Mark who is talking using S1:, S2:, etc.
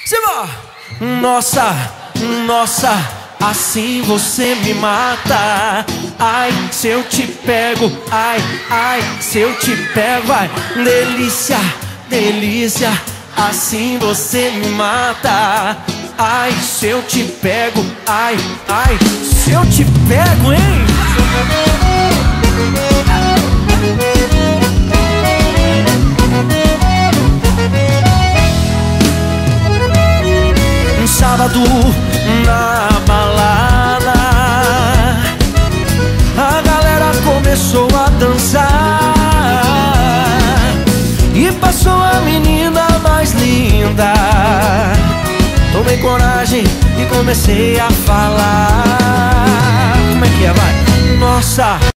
S1: Simbora! Nossa, nossa, assim você me mata. Ai, se eu te pego, ai, ai, se eu te pego, ai, delícia, delícia, assim você me mata. Ai, se eu te pego, ai, ai, se eu te pego, hein? Um sábado na balada, a galera começou a dançar e passou a menina mais linda. Tomei coragem e comecei a falar. Como é que é, vai? Nossa!